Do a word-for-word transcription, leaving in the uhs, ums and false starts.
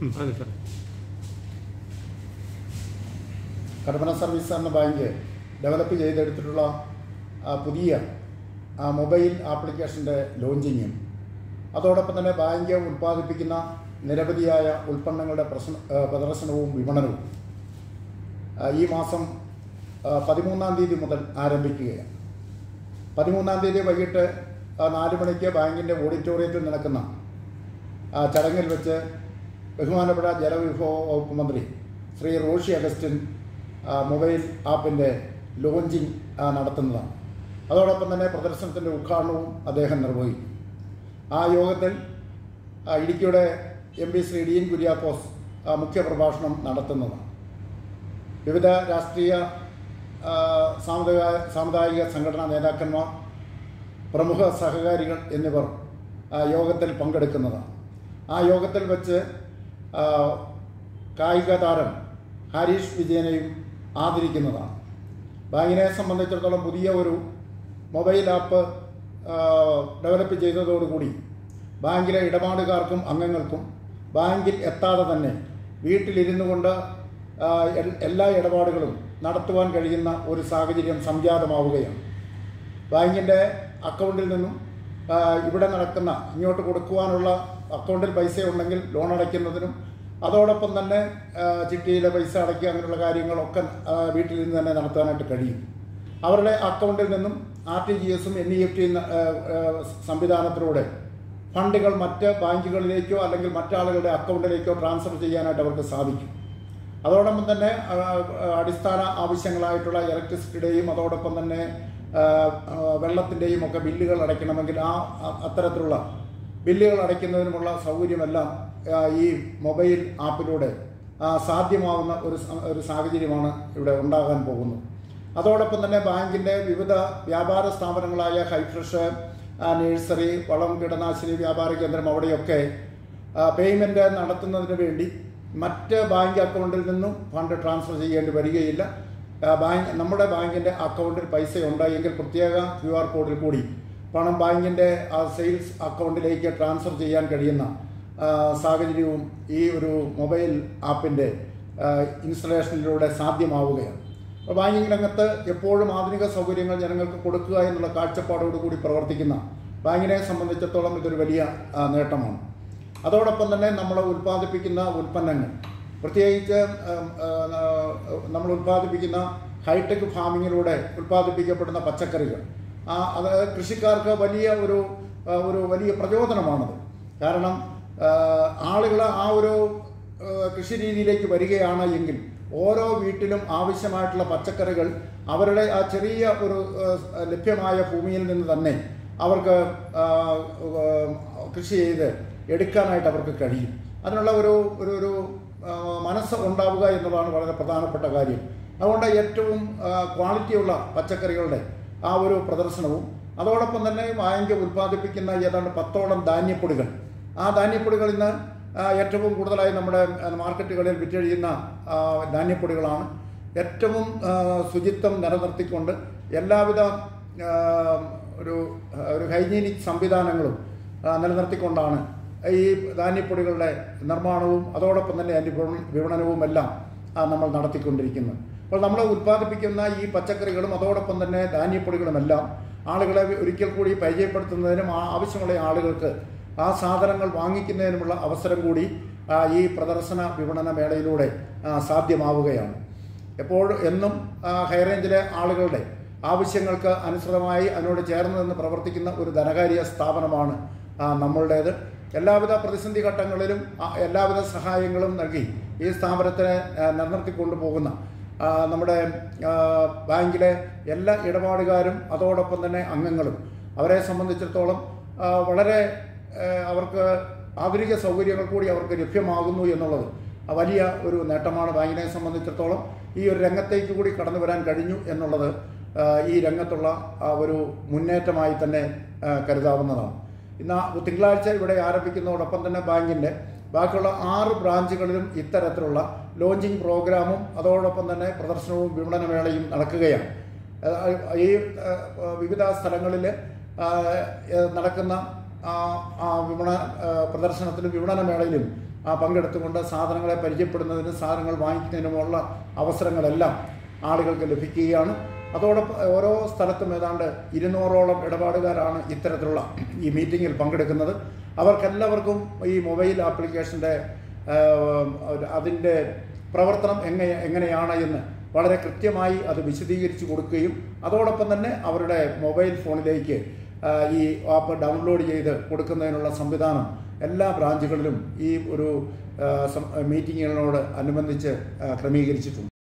Kattappana service എന്ന bank develop ചെയ്തെടുത്തിട്ടുള്ള പുതിയ മൊബൈൽ ആപ്ലിക്കേഷൻ്റെ ലോഞ്ചിങ്ങും അതോടൊപ്പം തന്നെ ബാങ്ക് ഉൽപ്പാദിപ്പിക്കുന്ന നിരവധിയായ ഉൽപ്പന്നങ്ങളുടെ പ്രദർശനവും വിപണനവും ഈ മാസം പതിമൂന്നാം തീയതി മുതൽ ആരംഭിക്കുകയാണ്. പതിമൂന്നാം തീയതി വൈകിട്ട് നാല് മണിക്ക് ബാങ്കിൻ്റെ ഓഡിറ്റോറിയത്തിൽ നടക്കുന്ന ചടങ്ങിൽ വെച്ച് ബഹുമാനപ്പെട്ട ജലവിഭവ വകുപ്പ് മന്ത്രി ശ്രീ റോഷി അഗസ്റ്റിൻ മൊബൈൽ ആപ്പിൻ്റെ ലോഞ്ചിങ് നടത്തുന്നതാണ്. അതോടൊപ്പം തന്നെ പ്രദർശനത്തിൻ്റെ ഉദ്ഘാടനവും അദ്ദേഹം നിർവഹിക്കും. ആ യോഗത്തിൽ ഇടുക്കിയുടെ M P Shri D N Kuriakose മുഖ്യപ്രഭാഷണം നടത്തുന്നതാണ്. വിവിധ രാഷ്ട്രീയ സാമുദായിക സാമുദായിക സംഘടനാ നേതാക്കന്മാർ, പ്രമുഖ സഹകാരികൾ എന്നിവർ യോഗത്തിൽ പങ്കെടുക്കുന്നതാണ്. ആ യോഗത്തിൽ വെച്ച് കായിക താരം ഹരീഷ് വിജയനെയും ആദരിക്കുന്നതാണ്. ബാങ്കിനെ സംബന്ധിച്ചിടത്തോളം പുതിയ ഒരു മൊബൈൽ ആപ്പ് ഡെവലപ്പ് ചെയ്തതോടുകൂടി ബാങ്കിലെ ഇടപാടുകാർക്കും അംഗങ്ങൾക്കും ബാങ്കിൽ എത്താതെ തന്നെ വീട്ടിലിരുന്നു കൊണ്ട് എല്ലാ ഇടപാടുകളും നടത്തുവാൻ കഴിയുന്ന ഒരു സാഹചര്യം സംജാതമാവുകയാണ്. ബാങ്കിൻ്റെ അക്കൗണ്ടിൽ നിന്നും ഇവിടെ നടക്കുന്ന ഇങ്ങോട്ട് കൊടുക്കുവാനുള്ള അക്കൗണ്ടിൽ പൈസ ഉണ്ടെങ്കിൽ ലോൺ അടയ്ക്കുന്നതിനും അതോടൊപ്പം തന്നെ ചിട്ടിയിലെ പൈസ അടയ്ക്കുക അങ്ങനെയുള്ള കാര്യങ്ങളൊക്കെ വീട്ടിൽ നിന്ന് തന്നെ നടത്താനായിട്ട് കഴിയും. അവരുടെ അക്കൗണ്ടിൽ നിന്നും ആർ ടി ജി എസും എൻ ഇ എഫ് ടി സംവിധാനത്തിലൂടെ ഫണ്ടുകൾ മറ്റ് ബാങ്കുകളിലേക്കോ അല്ലെങ്കിൽ മറ്റാളുകളുടെ അക്കൗണ്ടിലേക്കോ ട്രാൻസ്ഫർ ചെയ്യാനായിട്ട് അവർക്ക് സാധിക്കും. അതോടൊപ്പം തന്നെ അടിസ്ഥാന ആവശ്യങ്ങളായിട്ടുള്ള ഇലക്ട്രിസിറ്റിയുടെയും അതോടൊപ്പം തന്നെ വെള്ളത്തിൻ്റെയും ഒക്കെ ബില്ലുകൾ അടയ്ക്കണമെങ്കിൽ ആ അത്തരത്തിലുള്ള ബില്ലുകൾ അടയ്ക്കുന്നതിനുമുള്ള സൗകര്യമെല്ലാം ഈ മൊബൈൽ ആപ്പിലൂടെ സാധ്യമാവുന്ന ഒരു ഒരു സാഹചര്യമാണ് ഇവിടെ ഉണ്ടാകാൻ പോകുന്നത്. അതോടൊപ്പം തന്നെ ബാങ്കിൻ്റെ വിവിധ വ്യാപാര സ്ഥാപനങ്ങളായ ഹൈഫ്രഷ്, നഴ്സറി, വളം, കീടനാശിനി വ്യാപാര കേന്ദ്രം അവിടെയൊക്കെ പേയ്മെൻറ്റ് നടത്തുന്നതിന് വേണ്ടി മറ്റ് ബാങ്ക് അക്കൗണ്ടിൽ നിന്നും ഫണ്ട് ട്രാൻസ്ഫർ ചെയ്യേണ്ടി വരികയില്ല. ബാങ്ക് നമ്മുടെ ബാങ്കിൻ്റെ അക്കൗണ്ടിൽ പൈസ ഉണ്ടായെങ്കിൽ പ്രത്യേക ക്യു ആർ കോഡിൽ കൂടി പണം ബാങ്കിൻ്റെ സെയിൽസ് അക്കൗണ്ടിലേക്ക് ട്രാൻസ്ഫർ ചെയ്യാൻ കഴിയുന്ന സാഹചര്യവും ഈ ഒരു മൊബൈൽ ആപ്പിൻ്റെ ഇൻസ്റ്റലേഷനിലൂടെ സാധ്യമാവുകയാണ്. അപ്പോൾ ബാങ്കിങ് രംഗത്ത് എപ്പോഴും ആധുനിക സൗകര്യങ്ങൾ ജനങ്ങൾക്ക് കൊടുക്കുക എന്നുള്ള കാഴ്ചപ്പാടോടുകൂടി പ്രവർത്തിക്കുന്ന ബാങ്കിനെ സംബന്ധിച്ചിടത്തോളം ഇതൊരു വലിയ നേട്ടമാണ്. അതോടൊപ്പം തന്നെ നമ്മൾ ഉൽപ്പാദിപ്പിക്കുന്ന ഉൽപ്പന്നങ്ങൾ, പ്രത്യേകിച്ച് നമ്മൾ ഉൽപ്പാദിപ്പിക്കുന്ന ഹൈടെക് ഫാമിങ്ങിലൂടെ ഉൽപ്പാദിപ്പിക്കപ്പെടുന്ന പച്ചക്കറികൾ, ആ അത് കൃഷിക്കാർക്ക് വലിയ ഒരു ഒരു വലിയ പ്രചോദനമാണത്. കാരണം ആളുകൾ ആ ഒരു കൃഷി രീതിയിലേക്ക് വരികയാണ് എങ്കിൽ ഓരോ വീട്ടിലും ആവശ്യമായിട്ടുള്ള പച്ചക്കറികൾ അവരുടെ ആ ചെറിയ ഒരു ലഭ്യമായ ഭൂമിയിൽ നിന്ന് തന്നെ അവർക്ക് കൃഷി ചെയ്ത് എടുക്കാനായിട്ട് അവർക്ക് കഴിയും. അതിനുള്ള ഒരു ഒരു ഒരു മനസ്സ് ഉണ്ടാവുക എന്നുള്ളതാണ് വളരെ പ്രധാനപ്പെട്ട കാര്യം. അതുകൊണ്ട് ഏറ്റവും ക്വാളിറ്റിയുള്ള പച്ചക്കറികളുടെ ആ ഒരു പ്രദർശനവും അതോടൊപ്പം തന്നെ ബാങ്ക് ഉൽപ്പാദിപ്പിക്കുന്ന ഏതാണ്ട് പത്തോളം ധാന്യപ്പൊടികൾ, ആ ധാന്യപ്പൊടികൾ ഇന്ന് ഏറ്റവും കൂടുതലായി നമ്മുടെ മാർക്കറ്റുകളിൽ വിറ്റഴിയുന്ന ധാന്യപ്പൊടികളാണ്. ഏറ്റവും ശുചിത്വം നിലനിർത്തിക്കൊണ്ട് എല്ലാവിധ ഒരു ഒരു ഹൈജീനിക് സംവിധാനങ്ങളും നിലനിർത്തിക്കൊണ്ടാണ് ഈ ധാന്യപ്പൊടികളുടെ നിർമ്മാണവും അതോടൊപ്പം തന്നെ അതിൻ്റെ വിപണനവും എല്ലാം നമ്മൾ നടത്തിക്കൊണ്ടിരിക്കുന്നത്. അപ്പോൾ നമ്മൾ ഉൽപ്പാദിപ്പിക്കുന്ന ഈ പച്ചക്കറികളും അതോടൊപ്പം തന്നെ ധാന്യപ്പൊടികളുമെല്ലാം ആളുകളെ ഒരിക്കൽ കൂടി പരിചയപ്പെടുത്തുന്നതിനും ആവശ്യമുള്ള ആളുകൾക്ക് ആ സാധനങ്ങൾ വാങ്ങിക്കുന്നതിനുമുള്ള അവസരം കൂടി ഈ പ്രദർശന വിപണന മേളയിലൂടെ സാധ്യമാവുകയാണ്. എപ്പോൾ എന്നും ഹൈറേഞ്ചിലെ ആളുകളുടെ ആവശ്യങ്ങൾക്ക് അനുസൃതമായി അതിനോട് ചേർന്ന് നിന്ന് പ്രവർത്തിക്കുന്ന ഒരു ധനകാര്യ സ്ഥാപനമാണ് നമ്മളുടേത്. എല്ലാവിധ പ്രതിസന്ധി ഘട്ടങ്ങളിലും എല്ലാവിധ സഹായങ്ങളും നൽകി ഈ സ്ഥാപനത്തിനെ നിലനിർത്തിക്കൊണ്ടു പോകുന്ന നമ്മുടെ ബാങ്കിലെ എല്ലാ ഇടപാടുകാരും അതോടൊപ്പം തന്നെ അംഗങ്ങളും അവരെ സംബന്ധിച്ചിടത്തോളം വളരെ അവർക്ക് ആധുനിക സൗകര്യങ്ങൾ കൂടി അവർക്ക് ലഭ്യമാകുന്നു എന്നുള്ളത് വലിയ ഒരു നേട്ടമാണ്. ബാങ്കിനെ സംബന്ധിച്ചിടത്തോളം ഈ ഒരു രംഗത്തേക്ക് കൂടി കടന്നു വരാൻ കഴിഞ്ഞു എന്നുള്ളത് ഈ രംഗത്തുള്ള ഒരു മുന്നേറ്റമായി തന്നെ കരുതാവുന്നതാണ്. ഇന്ന് തിങ്കളാഴ്ച ഇവിടെ ആരംഭിക്കുന്നതോടൊപ്പം തന്നെ ബാങ്കിൻ്റെ ബാക്കിയുള്ള ആറ് ബ്രാഞ്ചുകളിലും ഇത്തരത്തിലുള്ള ലോഞ്ചിങ് പ്രോഗ്രാമും അതോടൊപ്പം തന്നെ പ്രദർശനവും വിപണനമേളയും നടക്കുകയാണ്. ഈ വിവിധ സ്ഥലങ്ങളിൽ നടക്കുന്ന വിപണ പ്രദർശനത്തിലും വിപണനമേളയിലും പങ്കെടുത്തുകൊണ്ട് സാധനങ്ങളെ പരിചയപ്പെടുന്നതിനും സാധനങ്ങൾ വാങ്ങിക്കുന്നതിനുമുള്ള അവസരങ്ങളെല്ലാം ആളുകൾക്ക് ലഭിക്കുകയാണ്. അതോടൊപ്പം ഓരോ സ്ഥലത്തും ഏതാണ്ട് ഇരുന്നൂറോളം ഇടപാടുകാരാണ് ഇത്തരത്തിലുള്ള ഈ മീറ്റിങ്ങിൽ പങ്കെടുക്കുന്നത്. അവർക്കെല്ലാവർക്കും ഈ മൊബൈൽ ആപ്ലിക്കേഷൻ്റെ അതിൻ്റെ പ്രവർത്തനം എങ്ങനെ എങ്ങനെയാണ് എന്ന് വളരെ കൃത്യമായി അത് വിശദീകരിച്ച് കൊടുക്കുകയും അതോടൊപ്പം തന്നെ അവരുടെ മൊബൈൽ ഫോണിലേക്ക് ഈ ആപ്പ് ഡൗൺലോഡ് ചെയ്ത് കൊടുക്കുന്നതിനുള്ള സംവിധാനം എല്ലാ ബ്രാഞ്ചുകളിലും ഈ ഒരു മീറ്റിങ്ങുകളോട് അനുബന്ധിച്ച് ക്രമീകരിച്ചിട്ടുണ്ട്.